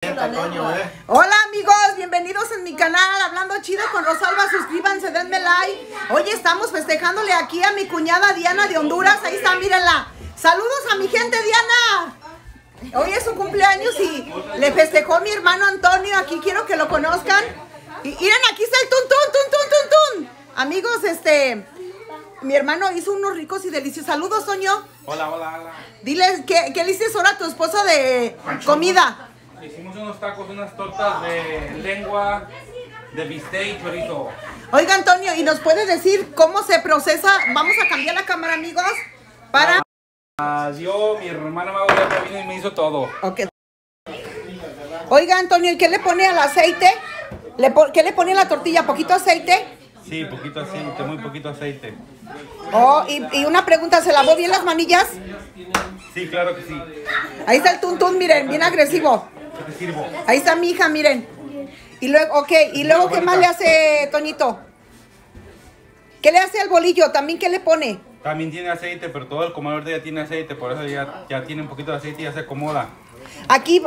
Hola amigos, bienvenidos en mi canal Hablando Chido con Rosalba. Suscríbanse, denme like. Hoy estamos festejándole aquí a mi cuñada Diana de Honduras. Ahí está, mírenla. Saludos a mi gente, Diana. Hoy es su cumpleaños y le festejó mi hermano Antonio. Aquí quiero que lo conozcan. Y miren, aquí está el tun. Amigos, mi hermano hizo unos ricos y deliciosos. Saludos, Toño. Hola. Diles, ¿qué le hiciste ahora a tu esposa de comida? Hicimos unos tacos, unas tortas de lengua, de bistec y chorizo. Oiga, Antonio, ¿y nos puede decir cómo se procesa? Vamos a cambiar la cámara, amigos, para... Mi hermana Maura vino y me hizo todo. Ok. Oiga, Antonio, ¿y qué le pone al aceite? ¿Qué le pone a la tortilla? ¿Poquito aceite? Sí, poquito aceite, muy poquito aceite. Oh, y una pregunta, ¿se lavó bien las manillas? Sí, claro que sí. Ahí está el tuntún, miren, bien agresivo. ¿Qué te sirvo? Ahí está mi hija, miren. Y luego, ¿qué más le hace Toñito? ¿Qué le hace al bolillo? ¿También qué le pone? También tiene aceite, pero todo el comedor de ella tiene aceite, por eso ya tiene un poquito de aceite y ya se acomoda. Aquí,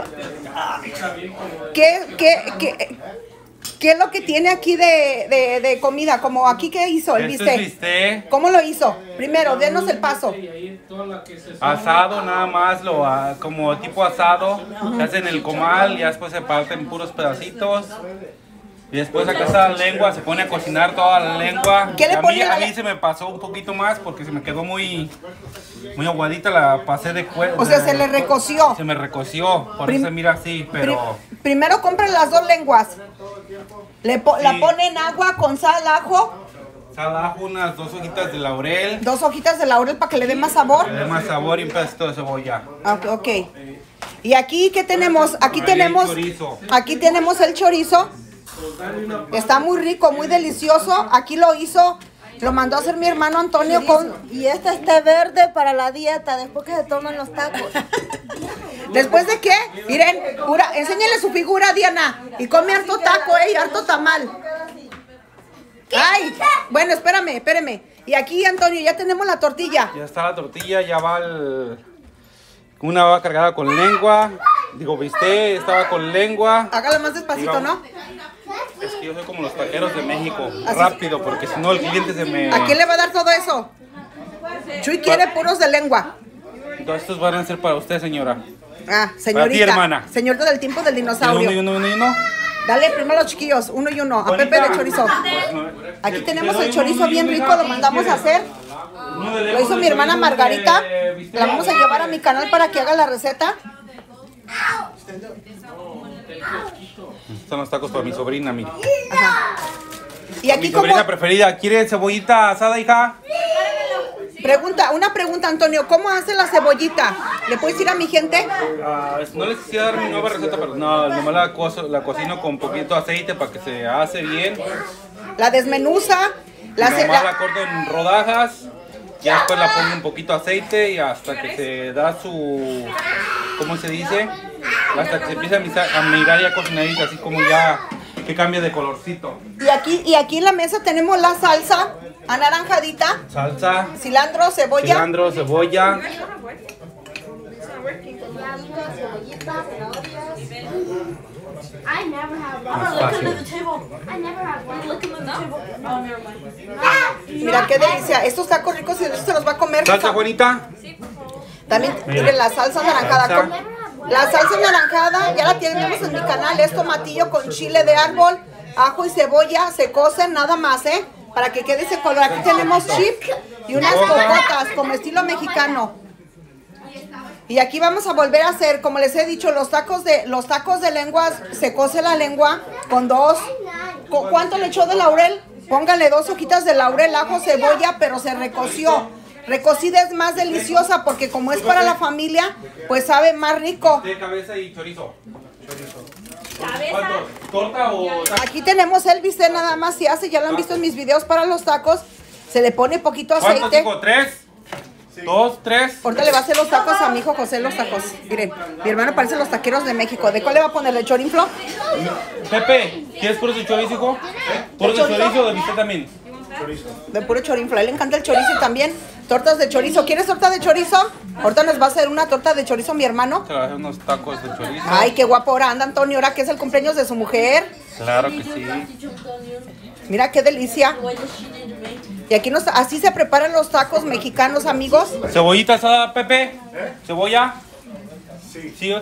¿qué es lo que tiene aquí de comida? Como aquí, ¿qué hizo el Este es bistec? bistec. ¿Cómo lo hizo? Primero, denos el paso. Asado nada más, como tipo asado. Se hace en el comal, ya después se parten puros pedacitos. Y después acá está la lengua, se pone a cocinar toda la lengua. ¿Qué le pone a mí se me pasó un poquito más porque se me quedó muy aguadita, la pasé de cuero. O sea, se le recoció. Se me recoció, por eso se mira así, pero... Primero compran las dos lenguas. La pone en agua con sal, ajo. Sal, ajo, unas 2 hojitas de laurel. 2 hojitas de laurel para que le dé más sabor. Le dé más sabor y un pedacito de cebolla. Ok. Y aquí, ¿qué tenemos? Aquí tenemos el chorizo. Está muy rico, muy delicioso. Aquí lo mandó a hacer mi hermano Antonio con... Y este está verde para la dieta, después que se toman los tacos. ¿Después de qué? Miren, enséñale su figura, Diana. Y come harto taco, y harto tamal. Ay, bueno, espérame. Y aquí, Antonio, ya tenemos la tortilla. Ya está la tortilla, ya va una va cargada con lengua. Digo, viste, estaba con lengua. Hágalo más despacito, ¿no? Es que yo soy como los taqueros de México, rápido, porque si no el cliente se me... ¿A quién le va a dar todo eso? Chuy quiere puros de lengua. Todos estos van a ser para usted, señora. Ah, señorita. Para ti, hermana. Señorita del tiempo del dinosaurio. Uno. Dale primero a los chiquillos, uno y uno. A Pepe de chorizo. Aquí tenemos el chorizo bien rico, lo mandamos a hacer. Lo hizo mi hermana Margarita. La vamos a llevar a mi canal para que haga la receta. Están los tacos para mi sobrina, mira. Ajá. Y aquí Mi sobrina preferida. ¿Quiere cebollita asada, hija? Una pregunta, Antonio. ¿Cómo hace la cebollita? ¿Le puedes decir a mi gente? No les quisiera dar mi nueva receta, pero no, nomás la cocino con poquito aceite para que se hace bien. La desmenuza. Nomás la corto en rodajas. Ya después la pongo un poquito de aceite y hasta que se da su... ¿Cómo se dice? Hasta que se empieza a mirar ya cocinadita, así como ya que cambia de colorcito. Y aquí en la mesa tenemos la salsa anaranjadita. Salsa. Cilantro, cebolla. I never have Más fácil. Mira qué delicia. Estos tacos ricos y se los va a comer. ¿Salsa, Juanita? También miren la salsa anaranjada. La salsa anaranjada ya la tenemos en mi canal. Es tomatillo con chile de árbol, ajo y cebolla. Se cocen nada más, para que quede ese color. Aquí tenemos chip y unas cocotas como estilo mexicano. Y aquí vamos a volver a hacer, como les he dicho, los tacos de lenguas. Se cose la lengua con ¿cuánto le echó de laurel? Pónganle 2 hojitas de laurel, ajo, cebolla, pero se recoció. Recocida es más deliciosa porque como es para la familia, pues sabe más rico. De cabeza y chorizo. ¿Cuántos? ¿Torta o...? Aquí tenemos el bistec nada más, ya lo han visto en mis videos para los tacos. Se le pone poquito aceite. ¿Cuántos digo? ¿3? 2, 3. Ahorita le va a hacer los tacos a mi hijo José, los tacos. Miren, mi hermano parece los taqueros de México. ¿De cuál le va a poner? ¿De chorinflo? Pepe, ¿quieres puro de chorizo, hijo? ¿Puro de chorizo o de bistec también? De puro chorinflo. A él le encanta el chorizo también. Tortas de chorizo. ¿Quieres torta de chorizo? Ahorita nos va a hacer una torta de chorizo mi hermano. Se va a hacer unos tacos de chorizo. Ay, qué guapo ahora anda Antonio, ahora que es el cumpleaños de su mujer. Claro que sí. Mira qué delicia. Y aquí así se preparan los tacos mexicanos, amigos. ¿Cebollita asada, Pepe? ¿Cebolla? Sí.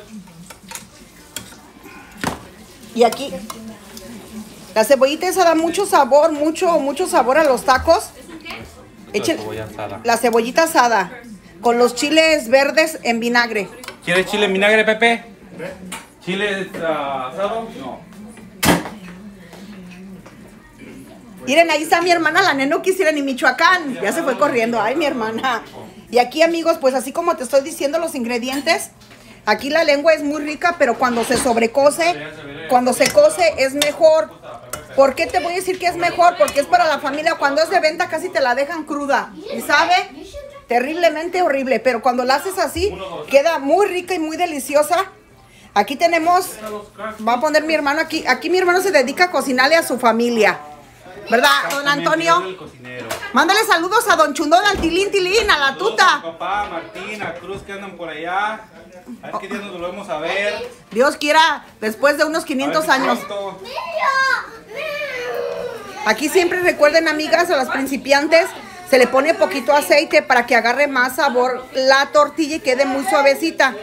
Y aquí la cebollita esa da mucho sabor, mucho sabor a los tacos. Echen la cebollita asada con los chiles verdes en vinagre. ¿Quieres chile en vinagre, Pepe? ¿Chile asado? No. Miren, ahí está mi hermana, la neno quisiera ni Michoacán. Ya se fue corriendo. Ay, mi hermana. Y aquí, amigos, pues así como te estoy diciendo los ingredientes, aquí la lengua es muy rica, pero cuando se sobrecose, cuando se cose es mejor. ¿Por qué te voy a decir que es mejor? Porque es para la familia. Cuando es de venta casi te la dejan cruda. ¿Y sabe? Terriblemente horrible. Pero cuando la haces así, queda muy rica y muy deliciosa. Aquí tenemos, va a poner mi hermano aquí. Aquí mi hermano se dedica a cocinarle a su familia. ¿Verdad, don Antonio? Mándale saludos a don Chundón, al Tilín, a la tuta. A papá, Martín, a Cruz que andan por allá. A ver qué día nos volvemos a ver. Dios quiera, después de unos 500 años. Aquí siempre recuerden, amigas, a las principiantes, se le pone poquito aceite para que agarre más sabor la tortilla y quede muy suavecita.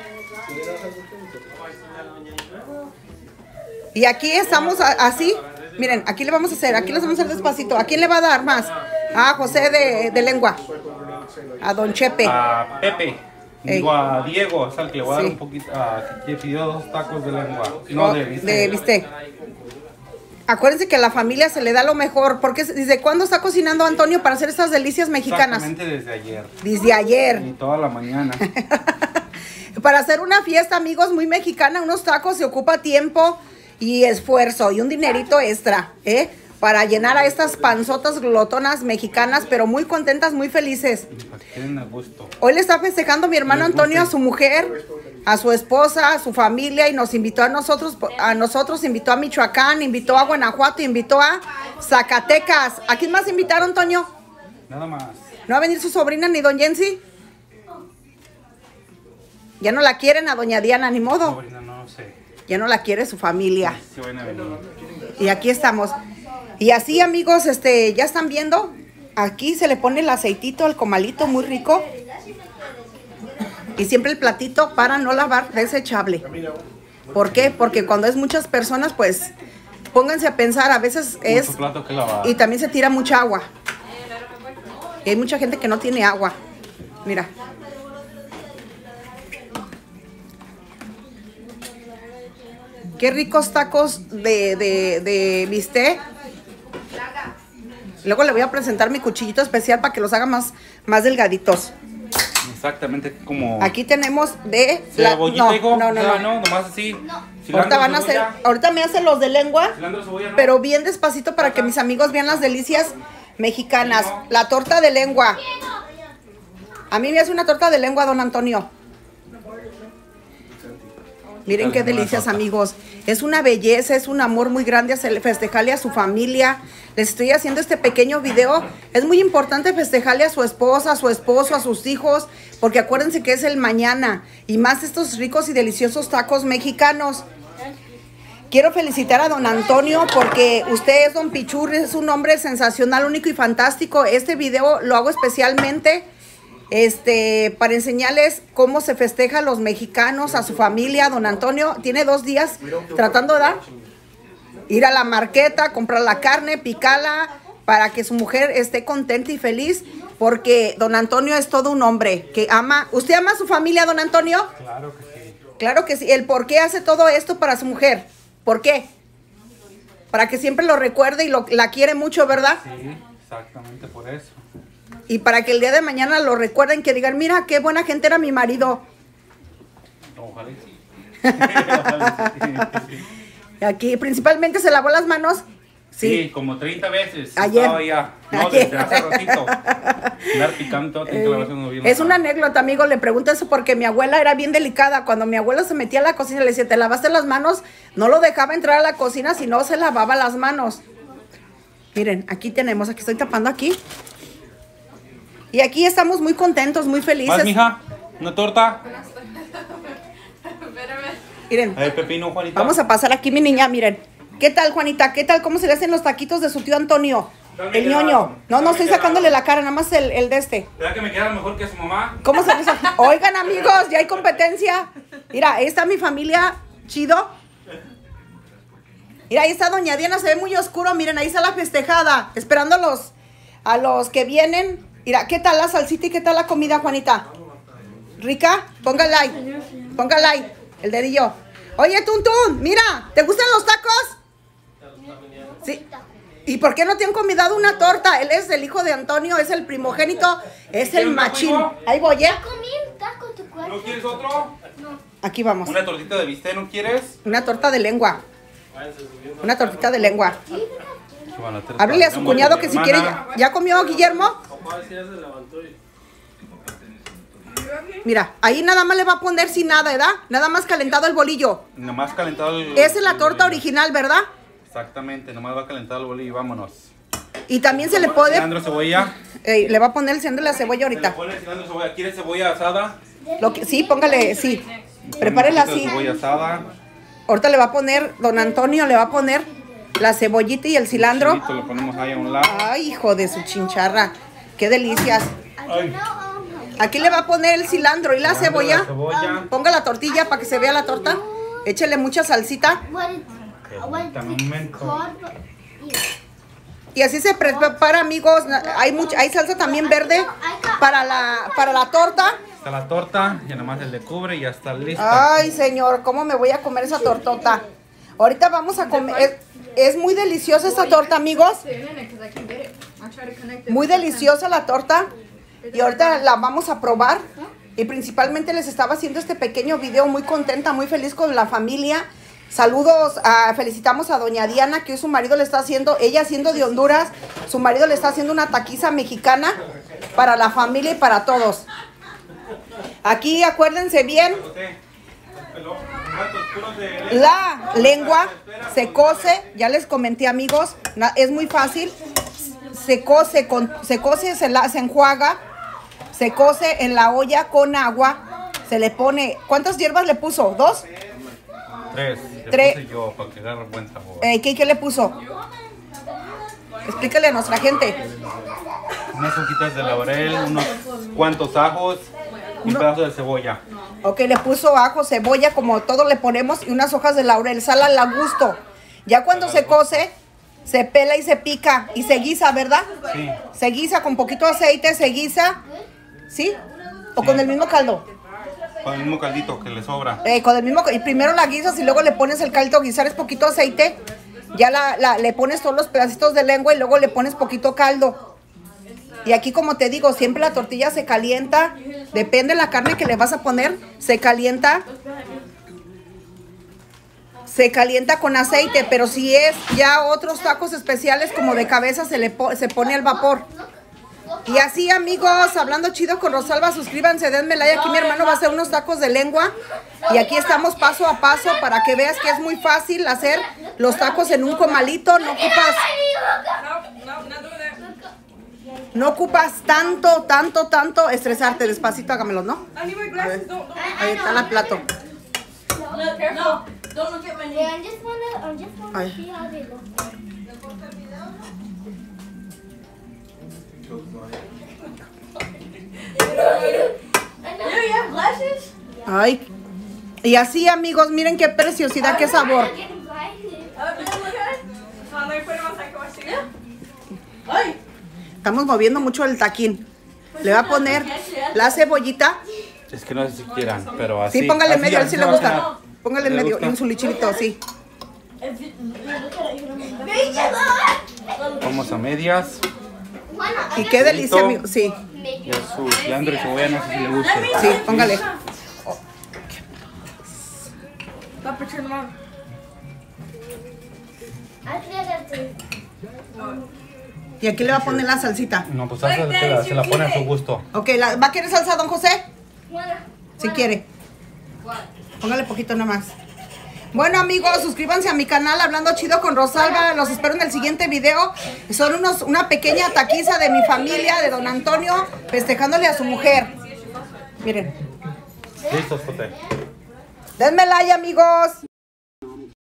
Y aquí estamos así. Miren, aquí le vamos a hacer, aquí les vamos a hacer despacito. ¿A quién le va a dar más? A José de lengua. A don Chepe. A Pepe. Digo a Diego, es al que le voy a dar un poquito, que pidió 2 tacos de lengua. No, de bistec. De bistec. Acuérdense que a la familia se le da lo mejor. Porque ¿desde cuándo está cocinando Antonio para hacer esas delicias mexicanas? Exactamente desde ayer. Desde ayer. Y toda la mañana. Para hacer una fiesta, amigos, muy mexicana, unos tacos se ocupa tiempo y esfuerzo y un dinerito extra, para llenar a estas panzotas glotonas mexicanas, pero muy contentas, muy felices. Para que queden a gusto. Hoy le está festejando mi hermano Antonio a su mujer, a su esposa, a su familia, y nos invitó a nosotros, invitó a Michoacán, invitó a Guanajuato, invitó a Zacatecas. ¿A quién más invitaron, Antonio? Nada más. ¿No va a venir su sobrina ni don Jensi? Ya no la quieren a doña Diana, ni modo. Sobrina, no sé. Ya no la quiere su familia. Sí, van a venir. Y aquí estamos. Y así, amigos, ya están viendo. Aquí se le pone el aceitito al comalito, muy rico. Y siempre el platito para no lavar, desechable. ¿Por qué? Porque cuando es muchas personas, pues, pónganse a pensar, a veces es... Mucho plato que lavar. Y también se tira mucha agua. Y hay mucha gente que no tiene agua. Mira. Qué ricos tacos de bistec. Luego le voy a presentar mi cuchillito especial para que los haga más delgaditos. Exactamente como... Aquí tenemos de... Cebollita, hijo. No, nomás así. Ahorita me hacen los de lengua, Cilantro, cebolla, ¿no? pero bien despacito para que mis amigos vean las delicias mexicanas. La torta de lengua. A mí me hace una torta de lengua, don Antonio. Miren qué delicias, amigos. Es una belleza, es un amor muy grande festejarle a su familia. Les estoy haciendo este pequeño video. Es muy importante festejarle a su esposa, a su esposo, a sus hijos, porque acuérdense que es el mañana. Y más estos ricos y deliciosos tacos mexicanos. Quiero felicitar a don Antonio porque usted es don Pichurri, es un hombre sensacional, único y fantástico. Este video lo hago especialmente para enseñarles cómo se festeja a los mexicanos, a su familia. Don Antonio tiene 2 días tratando de ir a la marqueta, comprar la carne, picarla, para que su mujer esté contenta y feliz, porque don Antonio es todo un hombre que ama. ¿Usted ama a su familia, don Antonio? Claro que sí. Claro que sí. ¿El por qué hace todo esto para su mujer? ¿Por qué? Para que siempre lo recuerde y la quiere mucho, ¿verdad? Sí, exactamente por eso. Y para que el día de mañana lo recuerden, que digan, mira, qué buena gente era mi marido. Ojalá y sí. Ojalá y sí. Y aquí principalmente se lavó las manos. Sí, como 30 veces. Ayer. Estaba ya. No, Ayer. desde hace ratito. Andar picando, tiene que lavarse uno bien. Es una anécdota, amigo. Le pregunto eso porque mi abuela era bien delicada. Cuando mi abuela se metía a la cocina, le decía, ¿te lavaste las manos? No lo dejaba entrar a la cocina si no se lavaba las manos. Miren, aquí tenemos, aquí estoy tapando aquí. Y aquí estamos muy contentos, muy ¿Más, felices. mija? ¿Una torta? Miren, A ver, pepino, Juanita. vamos a pasar aquí, mi niña, miren. ¿Qué tal, Juanita? ¿Qué tal? ¿Cómo se le hacen los taquitos de su tío Antonio? El ñoño. No, estoy sacándole la cara, nada más el de este. ¿Verdad que me queda mejor que su mamá? ¿Cómo se dice? Oigan, amigos, ya hay competencia. Mira, ahí está mi familia, chido. Mira, ahí está doña Diana, se ve muy oscuro. Miren, ahí está la festejada, esperando a los que vienen. Mira, ¿qué tal la salsita y qué tal la comida, Juanita? ¿Rica? Póngale like. Póngale like. El dedillo. Oye, Tuntún, mira, ¿te gustan los tacos? Sí. ¿Y por qué no te han convidado una torta? Él es el hijo de Antonio, es el primogénito, es el machín. Ahí voy, ¿eh? Comí un taco tu cuerpo. ¿No quieres otro? Aquí vamos. ¿Una tortita de bistec no quieres? Una torta de lengua. Una tortita de lengua. Bueno, te- Háblele a su Vamos, cuñado mi que si hermana. quiere. ¿Ya comió, Guillermo? Mira, ahí nada más le va a poner sin nada, ¿verdad? Nada más calentado el bolillo. Nomás calentado el... Esa es la torta original, ¿verdad? Exactamente, nomás va a calentar el bolillo y vámonos. Y también se le puede... Cilantro, cebolla. le va a poner el centro de la cebolla Se le ahorita. pone cilantro, cebolla. ¿Quieres cebolla asada? Sí, póngale, sí. Prepárela Un poquito de así. cebolla asada. Ahorita le va a poner, don Antonio le va a poner la cebollita y el cilantro. Chilito lo ponemos ahí a un lado. Ay, hijo de su chincharra. Qué delicias. Ay, Aquí le va a poner el cilantro y la cebolla. cebolla. Ponga la tortilla para que se vea la torta. Échele mucha salsita. What is Permítame un momento. called? Y así se prepara, amigos. Hay salsa también verde para la torta. Está la torta, ya nomás se le cubre y ya está lista. Ay, señor, ¿cómo me voy a comer esa tortota? Ahorita vamos a comer. Es muy deliciosa esta torta, amigos. Muy deliciosa la torta. Y ahorita la vamos a probar. Y principalmente les estaba haciendo este pequeño video muy contenta, muy feliz con la familia. Saludos, felicitamos a doña Diana, que hoy su marido le está haciendo, ella siendo de Honduras, su marido le está haciendo una taquiza mexicana para la familia y para todos. Aquí acuérdense bien, la lengua se cose, ya les comenté, amigos, es muy fácil, se enjuaga, se cose en la olla con agua, se le pone, ¿cuántas hierbas le puso? ¿2? 3. Tres. Puse yo para que agarre buen sabor. ¿Qué le puso? Explícale a nuestra gente. Unas hojitas de laurel, unos cuantos ajos y un pedazo de cebolla. Ok, le puso ajo, cebolla, como todo le ponemos, y unas hojas de laurel, sal al gusto. Ya cuando se cose, se pela y se pica y se guisa, ¿verdad? Sí. Se guisa con poquito aceite, se guisa, ¿sí? ¿O con el mismo caldo? Con el mismo caldito que le sobra. Con el mismo, y primero la guisas y luego le pones el caldo, guisar es poquito aceite, ya le pones todos los pedacitos de lengua y luego le pones poquito caldo. Y aquí, como te digo, siempre la tortilla se calienta, depende de la carne que le vas a poner, se calienta con aceite, pero si es ya otros tacos especiales como de cabeza se pone al vapor. Y así, amigos, hablando chido con Rosalba, suscríbanse, denme like. Aquí mi hermano va a hacer unos tacos de lengua. Y aquí estamos paso a paso para que veas que es muy fácil hacer los tacos en un comalito. No ocupas tanto estresarte. Despacito, hágamelo, ¿no? Ahí está el plato. No, don't look at my name. I just wanna Ay. see how they look. You have glasses? Ay. Y así, amigos, miren qué preciosidad, qué sabor. Estamos moviendo mucho el taquín. Le va a poner la cebollita. Es que no sé si quieran, pero así. Sí, póngale en así, medio, a él así sí le va a gusta. quedar. Póngale en ¿Le medio, y gusta? un sulichilito, sí. Vamos a medias. Y qué delicia, amigo. Sí, Y a su cilantro y cebolla, no sé si le guste. sí, póngale. Y aquí le va a poner la salsita. No, pues salsa se la pone a su gusto. Ok, ¿va a querer salsa, don José? Si quiere. Póngale poquito nomás. Bueno amigos, suscríbanse a mi canal Hablando Chido con Rosalba. Los espero en el siguiente video. Son una pequeña taquiza de mi familia, de don Antonio, festejándole a su mujer. Miren. Listos, Jote. Denme like, amigos.